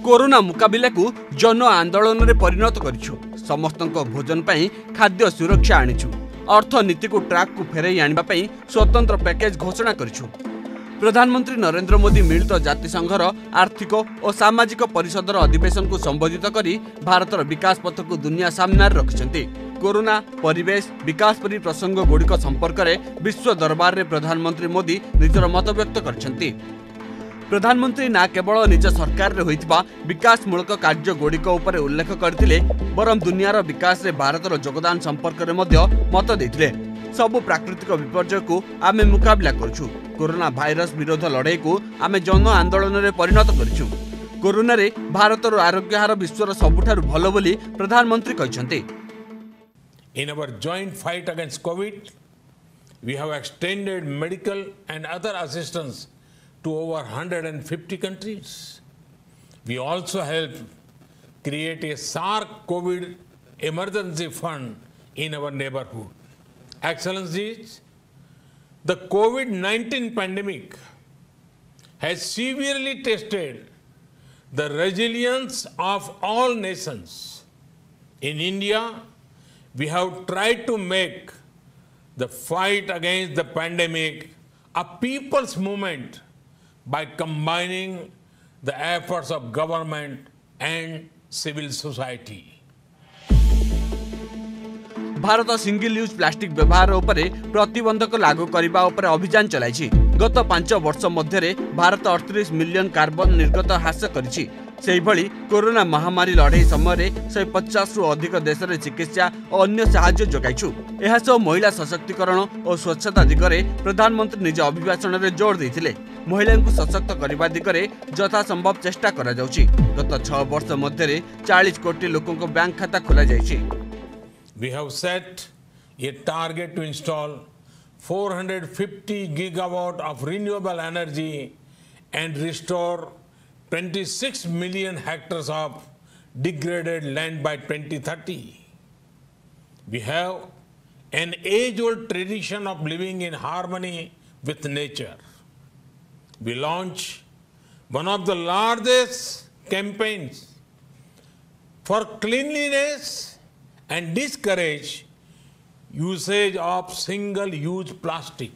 Corona मुकाबिला को जन आंदोलन रे परिणत करिछु। समस्तक भोजन पई खाद्य सुरक्षा आनिछु। अर्थनीति को ट्रैक को फेरई आनिबा पई स्वतंत्र पैकेज घोषणा करिछु। प्रधानमंत्री नरेंद्र मोदी मिलित जातिसंघर आर्थिक और सामाजिक परिषदर अधिवेशन को संबोधित करी भारतर विकास पथ को दुनिया सामने रखिछन्ति। कोरोना परिवेश विकास परि प्रसंग गुड़िक संपर्क में विश्व दरबार रे प्रधानमंत्री मोदी निजर मत व्यक्त करछन्ति। प्रधानमंत्री ना केवल निज सरकार रे होइतिबा विकासमूलक कार्य गुड़िक उपर उल्लेख करथिले बरम दुनियार विकास रे भारतर योगदान संपर्क में मत देथिले। सबु प्राकृतिक विपर्यय को आमे मुकाबला करछु। कोरोना भाइरस विरोध लड़ाई को आमे जन आंदोलन रे परिणत करछु। कोरोना रे भारतर आरोग्य हार विश्वर सबुठारु भलो बोली प्रधानमंत्री कहछन्ते। In our joint fight against COVID, we have extended medical and other assistance to over 150 countries. We also helped create a SARC COVID emergency fund in our neighborhood. Excellencies, the COVID-19 pandemic has severely tested the resilience of all nations. In India, we have tried to make the fight against the pandemic a people's movement by combining the efforts of government and civil society. Bharat single use plastic व्यवहार उपरे प्रतिबंधक लागू करने उपरे अभियान चलाई। गत 5 वर्ष मध्य भारत 38 मिलियन कार्बन निर्गत ह्रास करिछि। सेहि भली कोरोना महामारी लड़ाई समय 150 रु अधिक देश में चिकित्सा और अन्य साहाय्य जोगाइछु। एहा सह महिला सशक्तिकरण और स्वच्छता दिगरे प्रधानमंत्री निज अभिभाषण में जोर देथिले। महिला को सशक्त करने दिगरे यथासंभव चेष्टा करा जाउछि। गत 6 वर्ष मध्य 40 कोटी लोकों को बैंक खाता खोला जाइछि। We have set a target to install 450 gigawatt of renewable energy and restore 26 million hectares of degraded land by 2030. We have an age-old tradition of living in harmony with nature. We launched one of the largest campaigns for cleanliness and discourage usage of single-use plastic.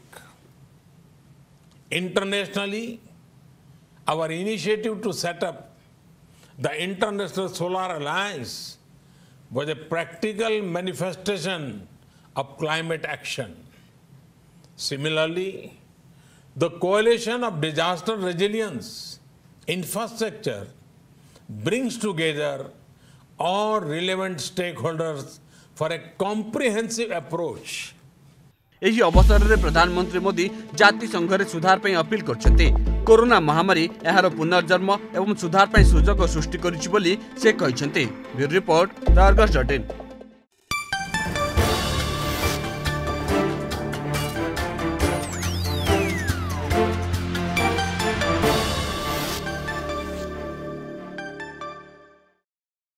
Internationally, our initiative to set up the International Solar Alliance was a practical manifestation of climate action. Similarly, the Coalition of Disaster Resilience Infrastructure brings together all relevant stakeholders for a comprehensive approach. एही अवसर रे प्रधानमंत्री मोदी जाति संघरे सुधार पई appeal करछन्ते। Corona महामारी एहार पुनर्जन्म एवं सुधार पई सुजोग सृष्टि करिछि बोली से कहिसन्ते। Bureau report, the अर्गस.in।